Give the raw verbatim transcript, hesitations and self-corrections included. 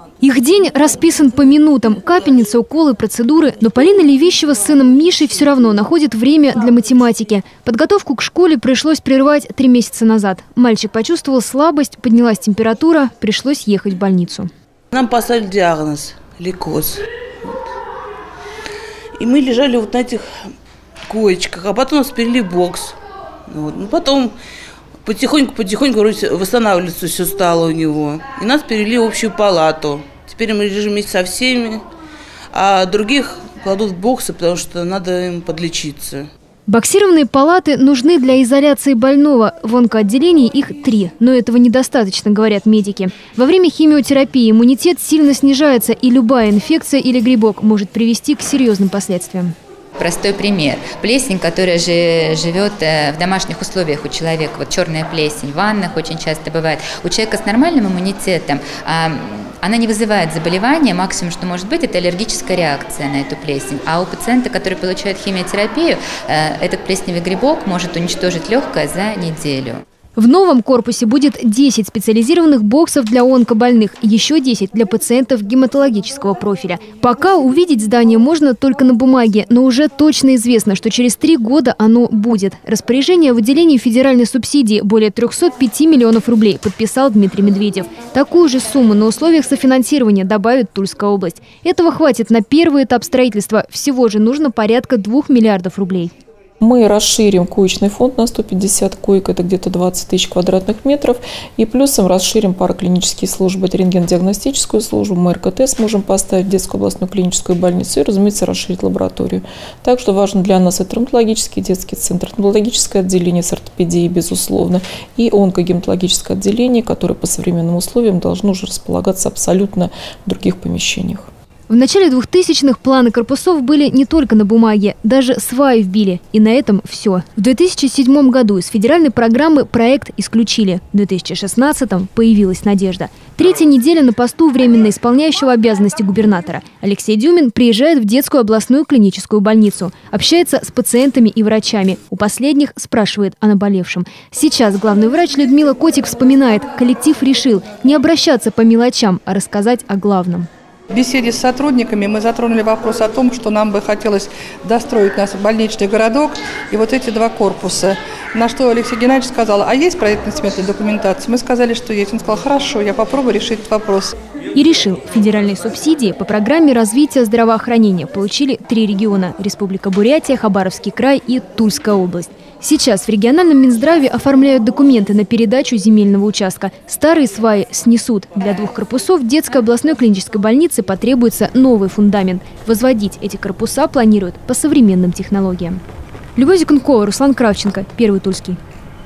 Их день расписан по минутам. Капельница, уколы, процедуры. Но Полина Левищева с сыном Мишей все равно находит время для математики. Подготовку к школе пришлось прервать три месяца назад. Мальчик почувствовал слабость, поднялась температура, пришлось ехать в больницу. Нам поставили диагноз – лейкоз. И мы лежали вот на этих коечках, а потом нас перевели в бокс. Вот. Ну, потом потихоньку-потихоньку восстанавливаться все стало у него. И нас перевели в общую палату. Теперь мы лежим вместе со всеми, а других кладут в боксы, потому что надо им подлечиться. Боксированные палаты нужны для изоляции больного. В онкоотделении их три, но этого недостаточно, говорят медики. Во время химиотерапии иммунитет сильно снижается, и любая инфекция или грибок может привести к серьезным последствиям. Простой пример. Плесень, которая же живет в домашних условиях у человека, вот черная плесень в ваннах очень часто бывает. У человека с нормальным иммунитетом она не вызывает заболевания, максимум, что может быть, это аллергическая реакция на эту плесень. А у пациента, который получает химиотерапию, этот плесневый грибок может уничтожить легкое за неделю. В новом корпусе будет десять специализированных боксов для онкобольных, еще десять для пациентов гематологического профиля. Пока увидеть здание можно только на бумаге, но уже точно известно, что через три года оно будет. Распоряжение о выделении федеральной субсидии более трёхсот пяти миллионов рублей подписал Дмитрий Медведев. Такую же сумму на условиях софинансирования добавит Тульская область. Этого хватит на первый этап строительства. Всего же нужно порядка двух миллиардов рублей. Мы расширим коечный фонд на сто пятьдесят коек, это где-то двадцать тысяч квадратных метров. И плюсом расширим параклинические службы, это рентген-диагностическую службу, мы эр ка тэ сможем поставить в детскую областную клиническую больницу и, разумеется, расширить лабораторию. Также важно для нас это травматологический детский центр, травматологическое отделение с ортопедией, безусловно, и онкогематологическое отделение, которое по современным условиям должно уже располагаться абсолютно в других помещениях. В начале двухтысячных планы корпусов были не только на бумаге, даже сваи вбили. И на этом все. В две тысячи седьмом году из федеральной программы проект исключили. В две тысячи шестнадцатом появилась надежда. Третья неделя на посту временно исполняющего обязанности губернатора. Алексей Дюмин приезжает в детскую областную клиническую больницу. Общается с пациентами и врачами. У последних спрашивает о наболевшем. Сейчас главный врач Людмила Котик вспоминает, коллектив решил не обращаться по мелочам, а рассказать о главном. В беседе с сотрудниками мы затронули вопрос о том, что нам бы хотелось достроить наш больничный городок и вот эти два корпуса. На что Алексей Геннадьевич сказал: а есть проектно-сметная документация? Мы сказали, что есть. Он сказал: хорошо, я попробую решить этот вопрос. И решил. Федеральные субсидии по программе развития здравоохранения получили три региона – Республика Бурятия, Хабаровский край и Тульская область. Сейчас в региональном Минздраве оформляют документы на передачу земельного участка. Старые сваи снесут. Для двух корпусов детской областной клинической больницы потребуется новый фундамент. Возводить эти корпуса планируют по современным технологиям. Любовь Зикункова, Руслан Кравченко, Первый Тульский.